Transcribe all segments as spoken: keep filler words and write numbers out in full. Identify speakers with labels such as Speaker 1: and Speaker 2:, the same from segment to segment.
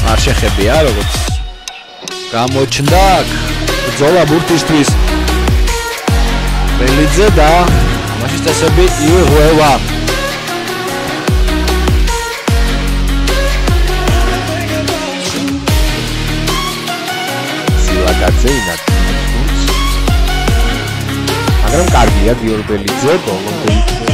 Speaker 1: არ შეხებია როგორც გამოჩნდა ბრძოლა ბურთისთვის ბელიძე და მაშინ წესები იღუება სილაკაძე ინაკს მაგრამ კარგია გიორბელიძე ბოლომდე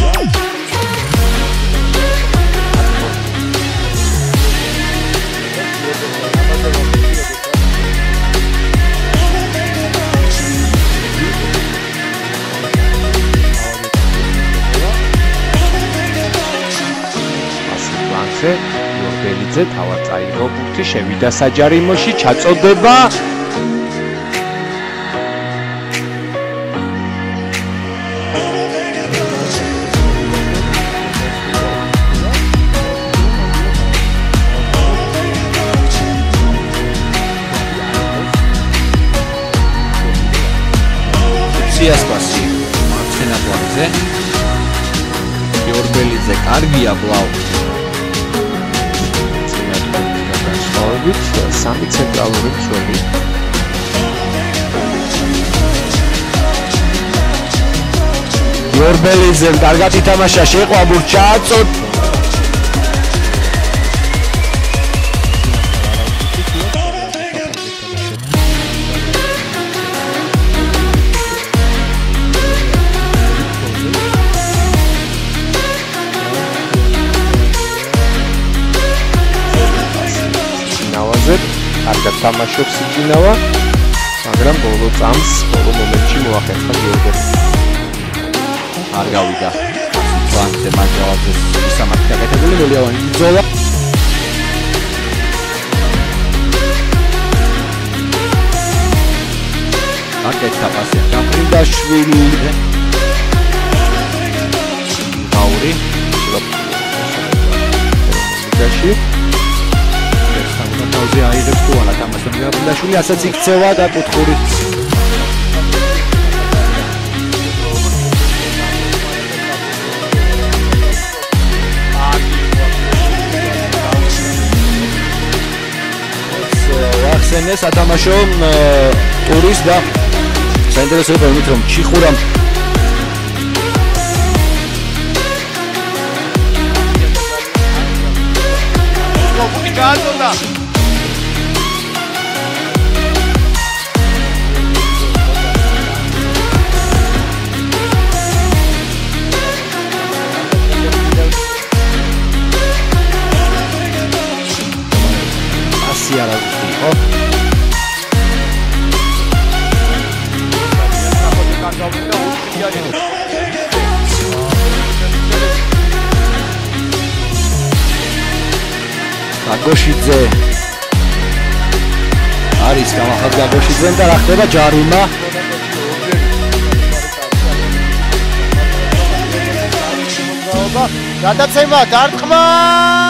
Speaker 1: გიორბელიძე თავად წაიღო ბურთი შევიდა საჯარიმოში ჩაწოდება სიასპასი მარცხენა ფლანგზე გიორბელიძე კარგია ბლავ სამი ცენტრალური მცველი გიორბელიძემ კარგად ითამაშა შეყვა ბურთი ჩააწოდ კარგად თამაშობს იჯინავა, მაგრამ ბოლო წამს, ბოლო მომენტში მოახერხა გიორბელიძე. არ გავიდა. ფლანგზე მაგალაძეს სამართი გაკეთებული მელიავანი ბრძოლა. აკეთა პასი გაფრინდაშვილი. გაური. გაში თავზე აიღებს თუ არა თამაშს გაფრინდაშვილი ასაც იქცევა და კუთხურით ახსენეს ათამაშო ტურის და საინტერესოა იმით რომ ჩიხურამ ბუკი ჩააწოდა არა ვიყო გაგოშიძე არის გამახად გაგოშიძემ და რა ხდება ჯარიმა გადაცემა დარტყმა